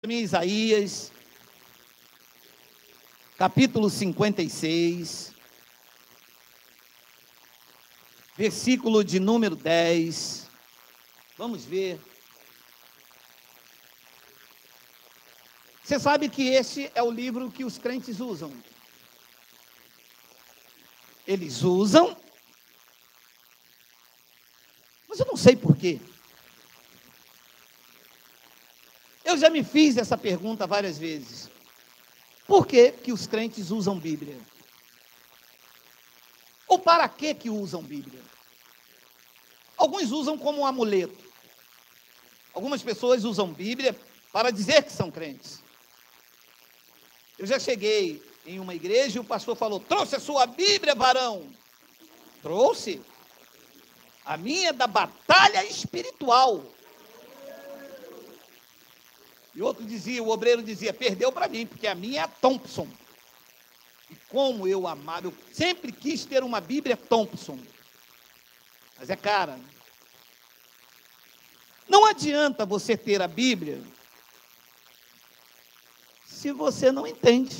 em Isaías, capítulo 56, versículo de número 10. Vamos ver. Você sabe que este é o livro que os crentes usam. Eles usam, mas eu não sei por quê. Eu já me fiz essa pergunta várias vezes. Por que que os crentes usam Bíblia? Ou para que usam Bíblia? Alguns usam como um amuleto. Algumas pessoas usam Bíblia para dizer que são crentes. Eu já cheguei em uma igreja e o pastor falou: trouxe a sua Bíblia, varão? Trouxe. A minha da batalha espiritual. E outro dizia, o obreiro dizia: perdeu para mim, porque a minha é a Thompson. E como eu amava, eu sempre quis ter uma Bíblia Thompson. Mas é cara. Não adianta você ter a Bíblia se você não entende.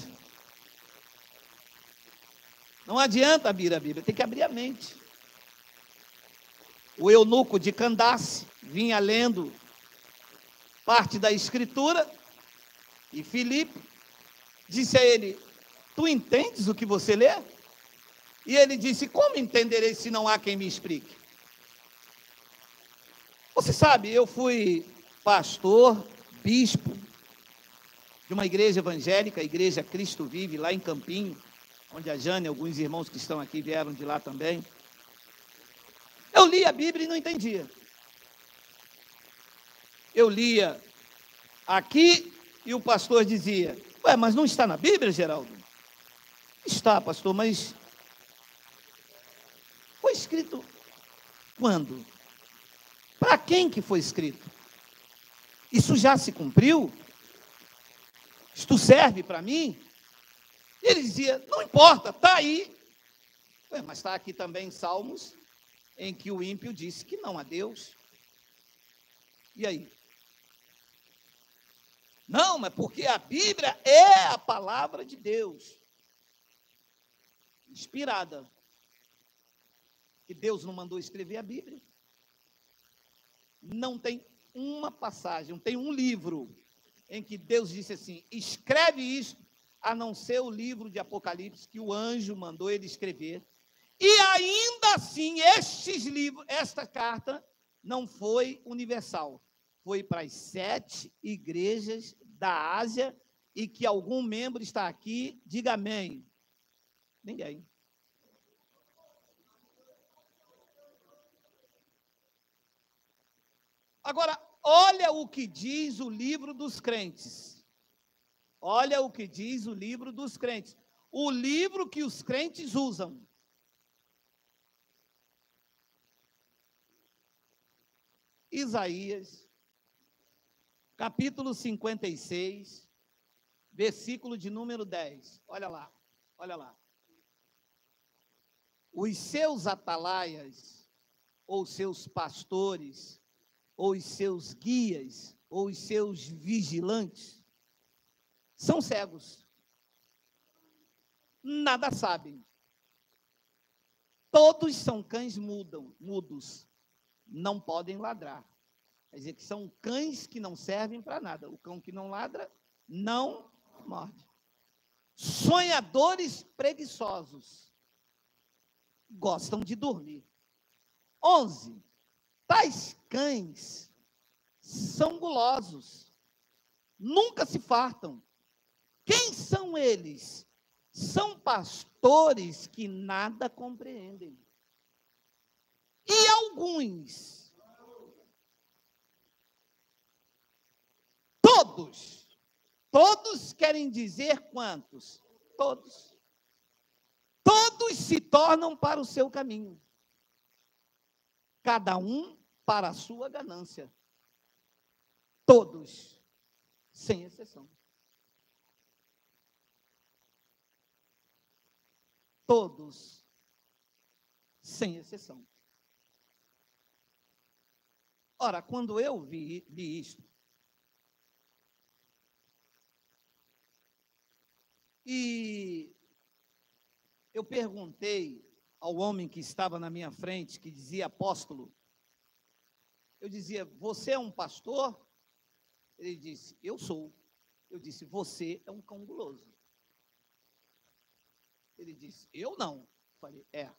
Não adianta abrir a Bíblia, tem que abrir a mente. O eunuco de Candace vinha lendo parte da Escritura e Filipe disse a ele: tu entendes o que você lê? E ele disse: como entenderei se não há quem me explique? Você sabe, eu fui pastor, bispo de uma igreja evangélica, a Igreja Cristo Vive, lá em Campinho, onde a Jane e alguns irmãos que estão aqui vieram de lá também. Eu li a Bíblia e não entendia. Eu lia aqui e o pastor dizia: ué, mas não está na Bíblia, Geraldo? Está, pastor, mas foi escrito quando? Para quem que foi escrito? Isso já se cumpriu? Isto serve para mim? E ele dizia: não importa, está aí. Ué, mas está aqui também em Salmos, em que o ímpio disse que não há Deus. E aí? Não, mas porque a Bíblia é a palavra de Deus. Inspirada. Que Deus não mandou escrever a Bíblia. Não tem uma passagem, não tem um livro em que Deus disse assim: escreve isto, a não ser o livro de Apocalipse que o anjo mandou ele escrever. E ainda assim, estes livros, esta carta não foi universal. Foi para as 7 igrejas da Ásia, e que algum membro está aqui, diga amém. Ninguém. Agora, olha o que diz o livro dos crentes. Olha o que diz o livro dos crentes. O livro que os crentes usam. Isaías, capítulo 56, versículo de número 10. Olha lá, olha lá. Os seus atalaias, ou seus pastores, ou os seus guias, ou os seus vigilantes, são cegos. Nada sabem. Todos são cães mudos. Não podem ladrar. Quer dizer que são cães que não servem para nada. O cão que não ladra, não morde. Sonhadores preguiçosos. Gostam de dormir. 11. Tais cães são gulosos. Nunca se fartam. Quem são eles? São pastores que nada compreendem. E alguns, todos querem dizer quantos? Todos se tornam para o seu caminho, cada um para a sua ganância, todos, sem exceção. Todos, sem exceção. Ora, quando eu li isto, E eu perguntei ao homem que estava na minha frente, que dizia apóstolo, eu dizia, você é um pastor? Ele disse, eu sou. Eu disse, você é um cão guloso. Ele disse, eu não. Eu falei, é.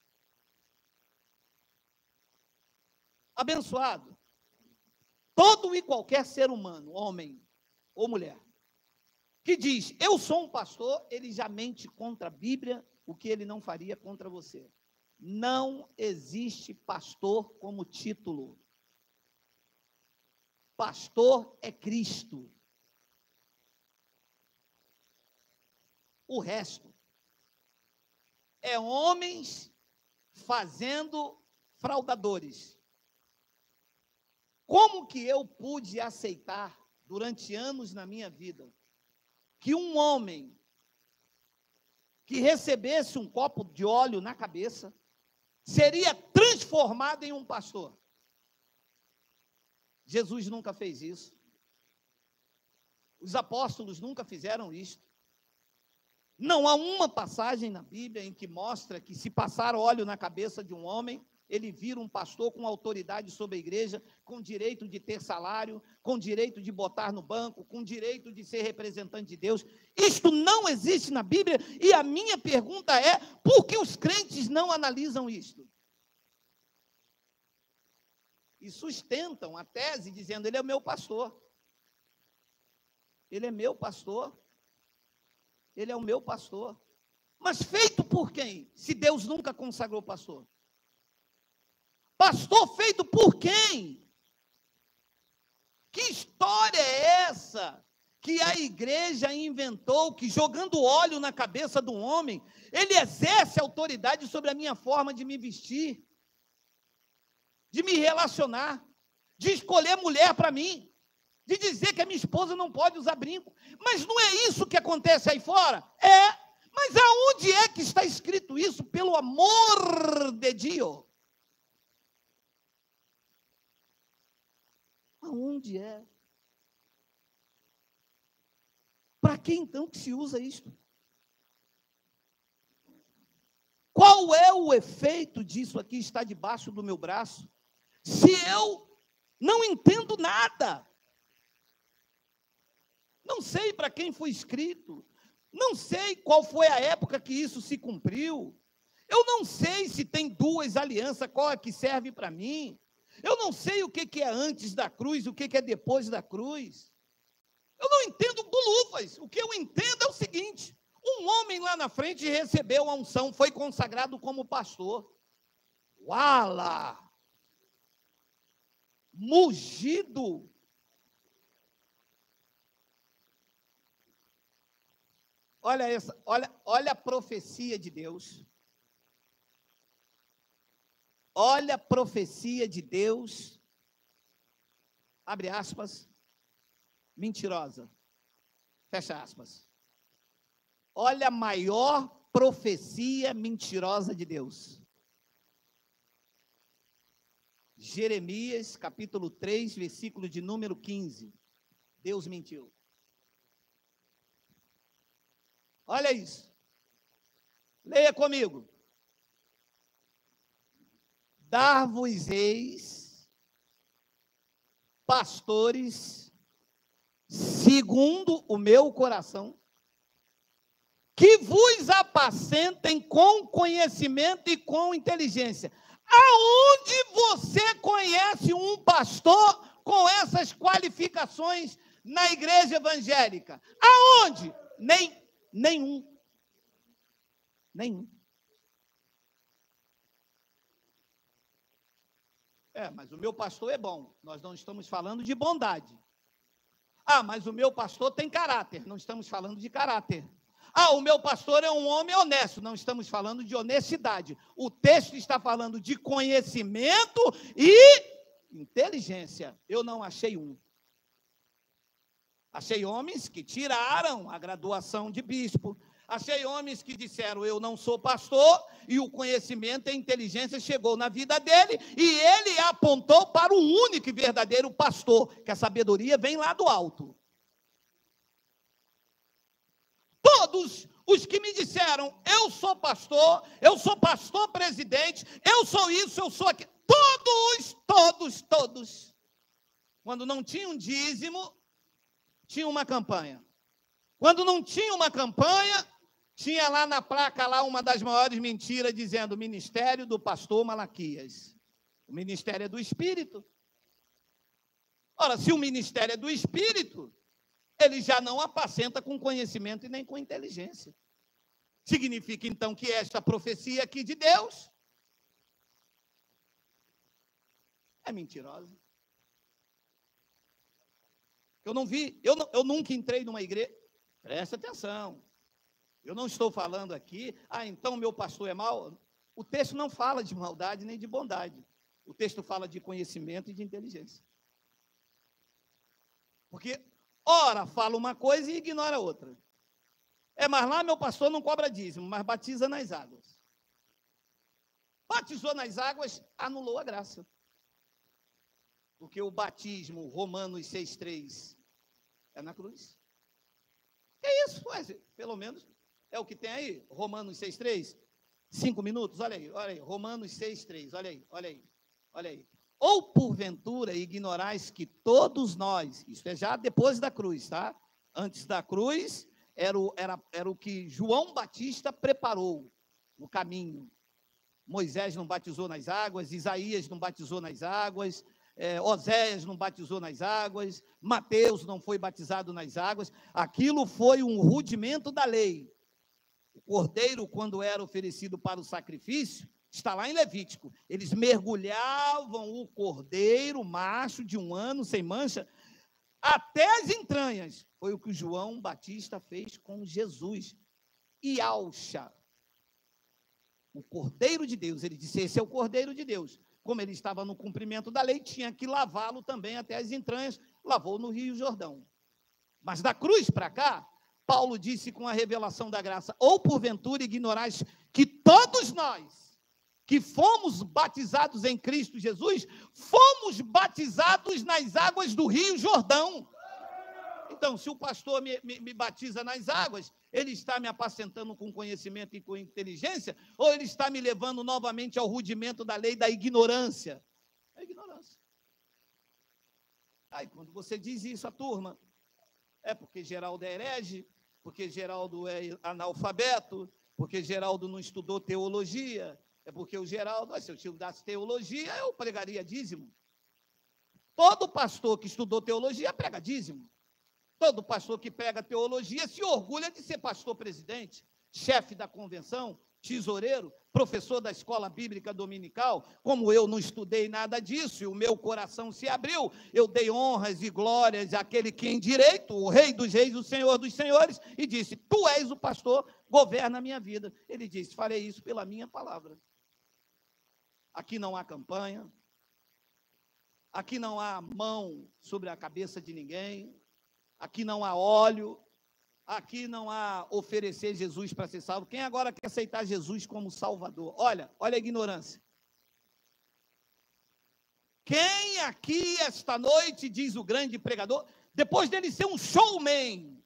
Abençoado. Todo e qualquer ser humano, homem ou mulher, que diz, eu sou um pastor, ele já mente contra a Bíblia, o que ele não faria contra você. Não existe pastor como título. Pastor é Cristo. O resto é homens fazendo fraudadores. Como que eu pude aceitar, durante anos na minha vida, que um homem que recebesse um copo de óleo na cabeça seria transformado em um pastor? Jesus nunca fez isso. Os apóstolos nunca fizeram isso. Não há uma passagem na Bíblia em que mostra que se passar óleo na cabeça de um homem, ele vira um pastor com autoridade sobre a igreja, com direito de ter salário, com direito de botar no banco, com direito de ser representante de Deus. Isto não existe na Bíblia, e a minha pergunta é, por que os crentes não analisam isto? E sustentam a tese dizendo, ele é o meu pastor. Ele é meu pastor. Ele é o meu pastor. Mas feito por quem? Se Deus nunca consagrou pastor. Pastor feito por quem? Que história é essa que a igreja inventou, que jogando óleo na cabeça do homem, ele exerce autoridade sobre a minha forma de me vestir, de me relacionar, de escolher mulher para mim, de dizer que a minha esposa não pode usar brinco. Mas não é isso que acontece aí fora? É. Mas aonde é que está escrito isso, pelo amor de Deus? Aonde é? Para que então que se usa isto? Qual é o efeito disso aqui está debaixo do meu braço, se eu não entendo nada? Não sei para quem foi escrito, não sei qual foi a época que isso se cumpriu, eu não sei se tem duas alianças, qual é que serve para mim, eu não sei o que é antes da cruz, o que é depois da cruz, eu não entendo bolufas. O que eu entendo é o seguinte, um homem lá na frente recebeu a unção, foi consagrado como pastor, uala, mugido, olha a profecia de Deus. Olha a profecia de Deus. Abre aspas. Mentirosa. Fecha aspas. Olha a maior profecia mentirosa de Deus. Jeremias, capítulo 3, versículo de número 15. Deus mentiu. Olha isso. Leia comigo. Dar-vos-eis pastores segundo o meu coração, que vos apacentem com conhecimento e com inteligência. Aonde você conhece um pastor com essas qualificações na igreja evangélica? Aonde? Nenhum. Mas o meu pastor é bom. Nós não estamos falando de bondade. Mas o meu pastor tem caráter. Não estamos falando de caráter. O meu pastor é um homem honesto. Não estamos falando de honestidade. O texto está falando de conhecimento e inteligência. Eu não achei um. Achei homens que tiraram a graduação de bispo. Achei homens que disseram, eu não sou pastor, e o conhecimento e a inteligência chegou na vida dele, e ele apontou para o único e verdadeiro pastor, que a sabedoria vem lá do alto. todos os que me disseram, eu sou pastor presidente, eu sou isso, eu sou aquilo, todos, quando não tinha um dízimo, tinha uma campanha. Quando não tinha uma campanha, tinha lá na placa lá uma das maiores mentiras, dizendo Ministério do Pastor Malaquias. O ministério é do Espírito. Ora, se o ministério é do Espírito, ele já não apacenta com conhecimento e nem com inteligência. Significa, então, que esta profecia aqui de Deus é mentirosa. Eu não vi, eu nunca entrei numa igreja. Presta atenção. Eu não estou falando aqui, então meu pastor é mau. O texto não fala de maldade nem de bondade. O texto fala de conhecimento e de inteligência. Porque, ora, fala uma coisa e ignora outra. Mas lá meu pastor não cobra dízimo, mas batiza nas águas. Batizou nas águas, anulou a graça. Porque o batismo, Romanos 6,3, é na cruz. É isso, pelo menos é o que tem aí, Romanos 6,3, 5 minutos, olha aí, Romanos 6,3, olha aí. Ou porventura ignorais que todos nós, isso é já depois da cruz, tá? Antes da cruz, era o que João Batista preparou, o caminho. Moisés não batizou nas águas, Isaías não batizou nas águas, Oséias não batizou nas águas, Mateus não foi batizado nas águas. Aquilo foi um rudimento da lei. O cordeiro, quando era oferecido para o sacrifício, está lá em Levítico, eles mergulhavam o cordeiro macho de 1 ano, sem mancha, até as entranhas. Foi o que João Batista fez com Jesus. Yahshua, o Cordeiro de Deus, ele disse, esse é o Cordeiro de Deus. Como ele estava no cumprimento da lei, tinha que lavá-lo também até as entranhas, lavou no Rio Jordão. Mas da cruz para cá, Paulo disse com a revelação da graça, ou porventura ignorais que todos nós, que fomos batizados em Cristo Jesus, fomos batizados nas águas do Rio Jordão. Então, se o pastor me batiza nas águas, ele está me apacentando com conhecimento e com inteligência, ou ele está me levando novamente ao rudimento da lei da ignorância? É ignorância. Aí, quando você diz isso à turma, é porque Geraldo é herege, porque Geraldo é analfabeto, porque Geraldo não estudou teologia, é porque o Geraldo, se eu estudasse teologia, eu pregaria dízimo. Todo pastor que estudou teologia prega dízimo. Todo pastor que prega teologia se orgulha de ser pastor presidente, chefe da convenção, tesoureiro, professor da escola bíblica dominical. Como eu não estudei nada disso e o meu coração se abriu, eu dei honras e glórias àquele que em direito, o Rei dos Reis, o Senhor dos Senhores, e disse, tu és o pastor, governa a minha vida. Ele disse, farei isso pela minha palavra. Aqui não há campanha, aqui não há mão sobre a cabeça de ninguém, aqui não há óleo, aqui não há oferecer Jesus para ser salvo. Quem agora quer aceitar Jesus como Salvador? Olha a ignorância. Quem aqui esta noite, diz o grande pregador, depois dele ser um showman,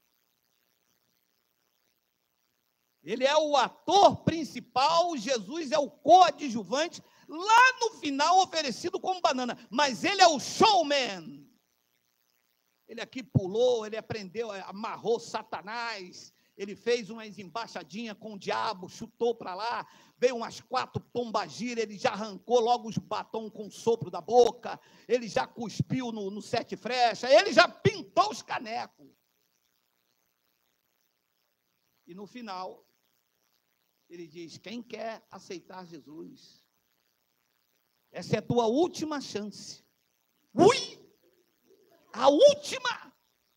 ele é o ator principal, Jesus é o coadjuvante, lá no final oferecido como banana, mas ele é o showman. Ele aqui pulou, ele aprendeu, amarrou Satanás, ele fez umas embaixadinhas com o diabo, chutou para lá, veio umas 4 pombagiras, ele já arrancou logo os batons com o sopro da boca, ele já cuspiu no 7 flechas, ele já pintou os canecos. E no final, ele diz, quem quer aceitar Jesus? Essa é a tua última chance. Ui! A última.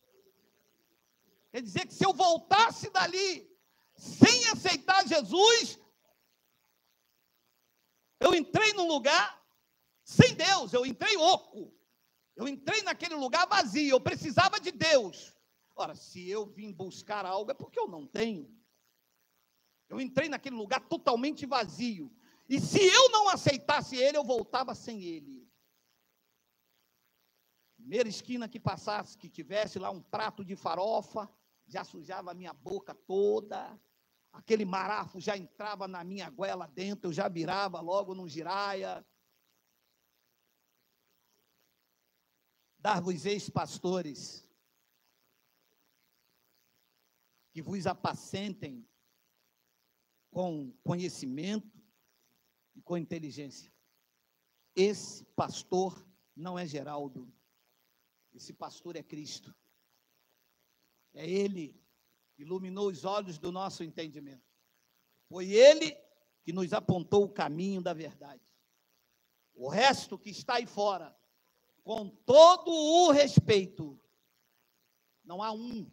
Quer dizer que se eu voltasse dali sem aceitar Jesus, eu entrei num lugar sem Deus, eu entrei oco, eu entrei naquele lugar vazio, eu precisava de Deus. Ora, se eu vim buscar algo é porque eu não tenho. Eu entrei naquele lugar totalmente vazio, e se eu não aceitasse ele, eu voltava sem ele. Primeira esquina que passasse, que tivesse lá um prato de farofa, já sujava a minha boca toda, aquele marafo já entrava na minha goela dentro, eu já virava logo num giraia. Dar-vos-eis pastores, que vos apacentem com conhecimento e com inteligência. Esse pastor não é Geraldo, esse pastor é Cristo. É Ele que iluminou os olhos do nosso entendimento. Foi Ele que nos apontou o caminho da verdade. O resto que está aí fora, com todo o respeito, não há um.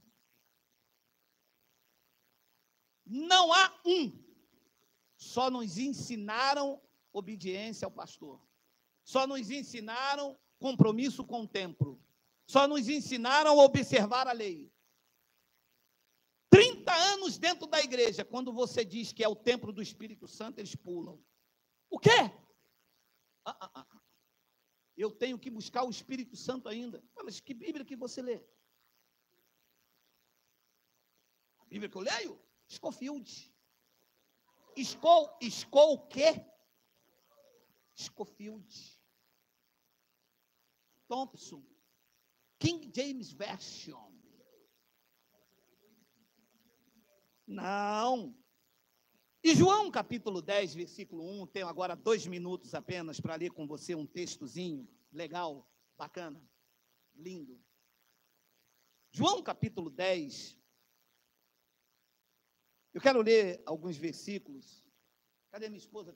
Não há um. Só nos ensinaram obediência ao pastor. Só nos ensinaram compromisso com o templo. Só nos ensinaram a observar a lei. 30 anos dentro da igreja, quando você diz que é o templo do Espírito Santo, eles pulam. O quê? Eu tenho que buscar o Espírito Santo ainda. Mas que Bíblia que você lê? A Bíblia que eu leio? Scofield. Skol o quê? Scofield. Thompson. King James Version. Não. E João capítulo 10, versículo 1, tenho agora 2 minutos apenas para ler com você um textozinho legal, bacana, lindo. João capítulo 10, eu quero ler alguns versículos. Cadê minha esposa?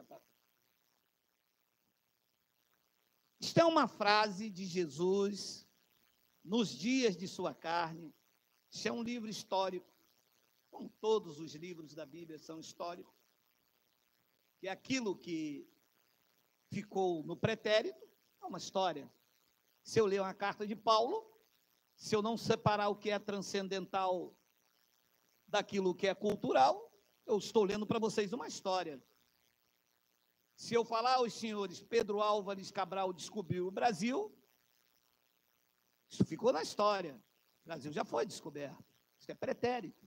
Isto é uma frase de Jesus nos dias de sua carne. Isso é um livro histórico. Como todos os livros da Bíblia são históricos, que é aquilo que ficou no pretérito, é uma história. Se eu ler uma carta de Paulo, se eu não separar o que é transcendental daquilo que é cultural, eu estou lendo para vocês uma história. Se eu falar aos senhores, Pedro Álvares Cabral descobriu o Brasil, isso ficou na história. O Brasil já foi descoberto. Isso é pretérito.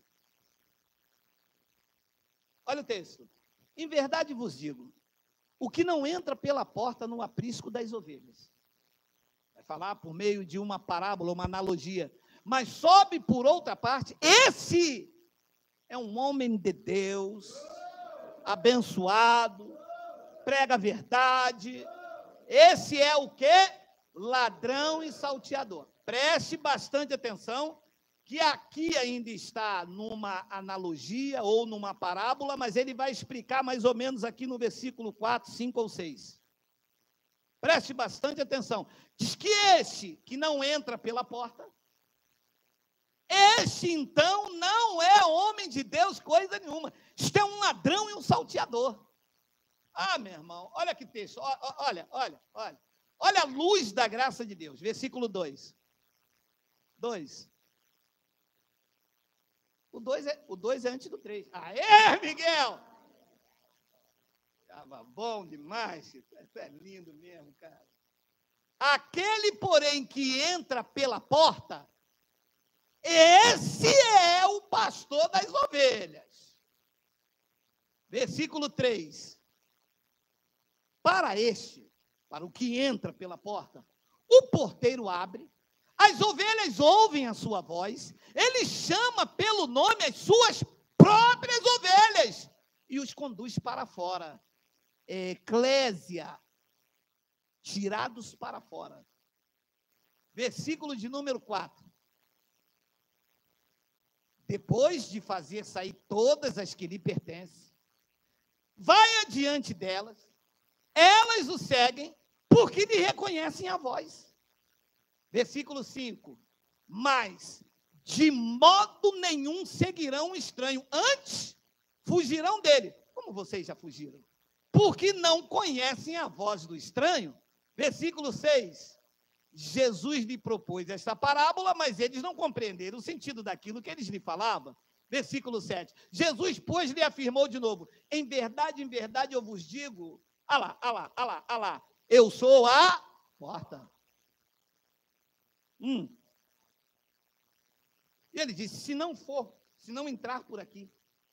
Olha o texto. Em verdade vos digo, o que não entra pela porta no aprisco das ovelhas. Vai falar por meio de uma parábola, uma analogia. Mas sobe por outra parte, esse é um homem de Deus, abençoado, prega a verdade. Esse é o quê? Ladrão e salteador. Preste bastante atenção, que aqui ainda está numa analogia ou numa parábola, mas ele vai explicar mais ou menos aqui no versículo 4, 5 ou 6. Preste bastante atenção. Diz que este que não entra pela porta, este então não é homem de Deus coisa nenhuma. Isto é um ladrão e um salteador. Ah, meu irmão, olha que texto, olha a luz da graça de Deus, versículo 2. 2. O 2 é antes do 3. Aê, Miguel! Estava bom demais, isso é lindo mesmo, cara. Aquele, porém, que entra pela porta, esse é o pastor das ovelhas. Versículo 3. Para o que entra pela porta, o porteiro abre, as ovelhas ouvem a sua voz, ele chama pelo nome as suas próprias ovelhas e os conduz para fora. Eclésia, tirados para fora. Versículo de número 4. Depois de fazer sair todas as que lhe pertencem, vai adiante delas, elas o seguem, porque lhe reconhecem a voz. Versículo 5. Mas, de modo nenhum seguirão o estranho, antes fugirão dele. Como vocês já fugiram? Porque não conhecem a voz do estranho. Versículo 6. Jesus lhe propôs esta parábola, mas eles não compreenderam o sentido daquilo que eles lhe falavam. Versículo 7. Jesus, pois, lhe afirmou de novo: em verdade, eu vos digo, eu sou a porta. E ele disse: se não entrar por aqui,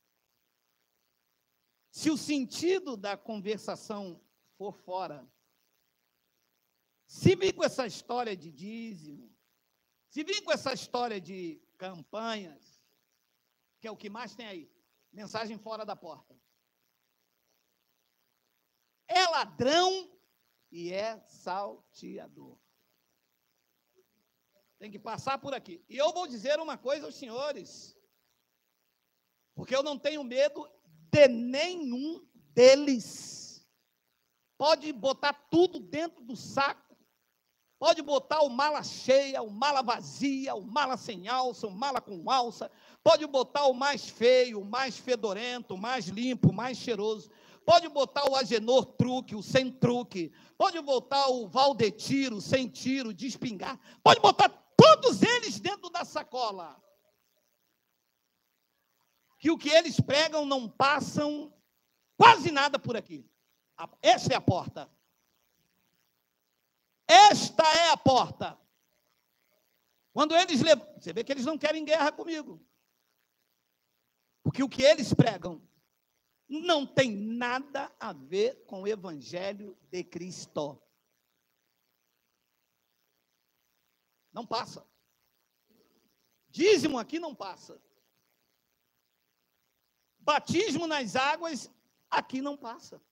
se o sentido da conversação for fora, se vir com essa história de dízimo, se vir com essa história de campanhas, que é o que mais tem aí, mensagem fora da porta. É ladrão e é salteador. Tem que passar por aqui. E eu vou dizer uma coisa aos senhores, porque eu não tenho medo de nenhum deles. Pode botar tudo dentro do saco, pode botar o mala cheia, o mala vazia, o mala sem alça, o mala com alça, pode botar o mais feio, o mais fedorento, o mais limpo, o mais cheiroso, pode botar o Agenor truque, o sem truque, pode botar o Valdetiro, sem tiro, de espingarda, pode botar todos eles dentro da sacola. Que o que eles pregam não passam quase nada por aqui. Esta é a porta. Esta é a porta. Quando eles levam, você vê que eles não querem guerra comigo. Porque o que eles pregam não tem nada a ver com o Evangelho de Cristo. Não passa. Dízimo aqui não passa. Batismo nas águas aqui não passa.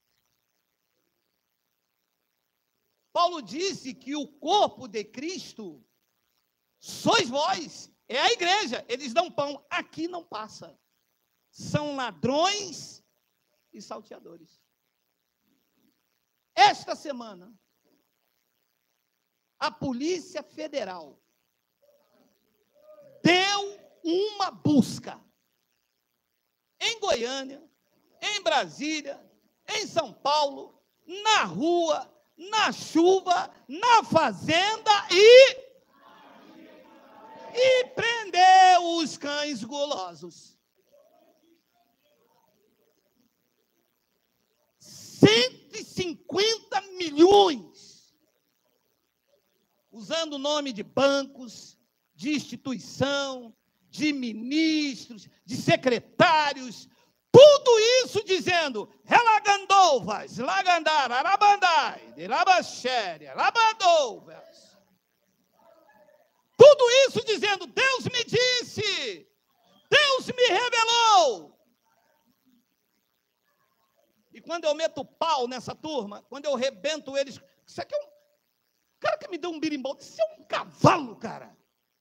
Paulo disse que o corpo de Cristo sois vós, é a igreja, eles dão pão, aqui não passa. São ladrões e salteadores. Esta semana, a Polícia Federal deu uma busca em Goiânia, em Brasília, em São Paulo, na rua, na chuva, na fazenda e prendeu os cães gulosos. 150 milhões, usando o nome de bancos, de instituição, de ministros, de secretários, tudo isso dizendo, relagandovas, lagandar, arabandai, de labaxéria, labandovas. Tudo isso dizendo, Deus me disse, Deus me revelou. E quando eu meto pau nessa turma, quando eu rebento eles, isso aqui é um cara que me deu um birimbau, isso é um cavalo, cara.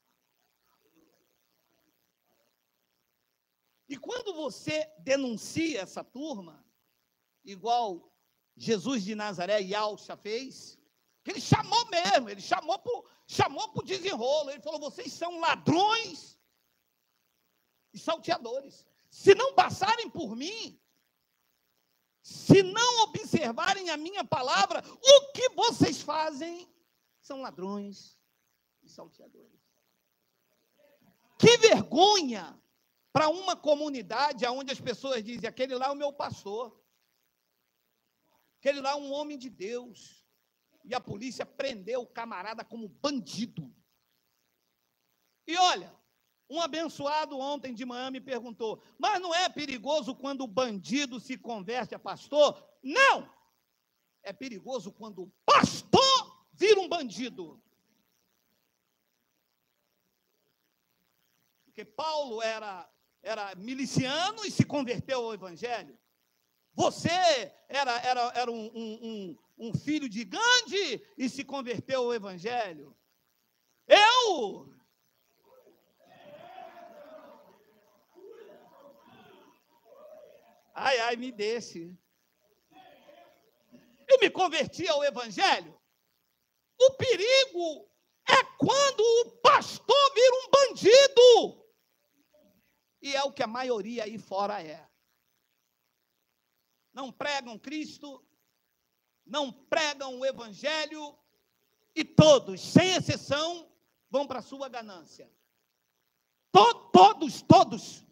E quando você denuncia essa turma, igual Jesus de Nazaré e Alcha fez, que ele chamou mesmo, ele chamou para o desenrolo, ele falou, vocês são ladrões e salteadores. Se não passarem por mim, se não observarem a minha palavra, o que vocês fazem são ladrões e salteadores. Que vergonha para uma comunidade onde as pessoas dizem, aquele lá é o meu pastor, aquele lá é um homem de Deus, e a polícia prendeu o camarada como bandido. E olha, um abençoado ontem de manhã me perguntou, mas não é perigoso quando o bandido se converte a pastor? Não! É perigoso quando o pastor vira um bandido. Porque Paulo era miliciano e se converteu ao Evangelho. Você era um filho de Gandhi e se converteu ao Evangelho. Ai, me deixe. Eu me converti ao Evangelho. O perigo é quando o pastor vira um bandido. E é o que a maioria aí fora é. Não pregam Cristo, não pregam o Evangelho, e todos, sem exceção, vão para a sua ganância. Todos.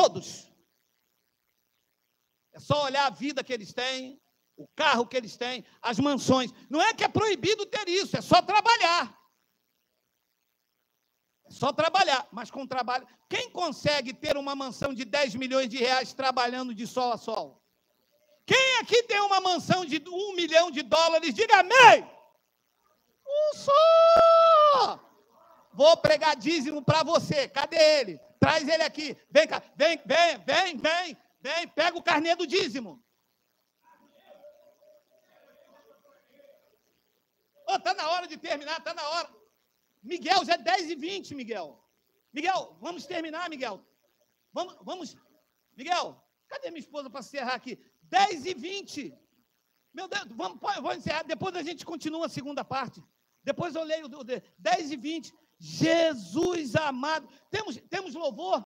É só olhar a vida que eles têm, o carro que eles têm, as mansões. Não é que é proibido ter isso, é só trabalhar. Só trabalhar, mas com trabalho. Quem consegue ter uma mansão de 10 milhões de reais trabalhando de sol a sol? Quem aqui tem uma mansão de 1 milhão de dólares? Diga amém! Só! Vou pregar dízimo para você. Cadê ele? Traz ele aqui. Vem cá. Vem. Pega o carnê do dízimo. Está na hora de terminar, está na hora. Miguel, já é 10h20, Miguel. Miguel, vamos terminar, Miguel. Vamos. Miguel, cadê minha esposa para encerrar aqui? 10h20. Meu Deus, vou encerrar. Depois a gente continua a segunda parte. Depois eu leio 10h20. Jesus amado. Temos louvor?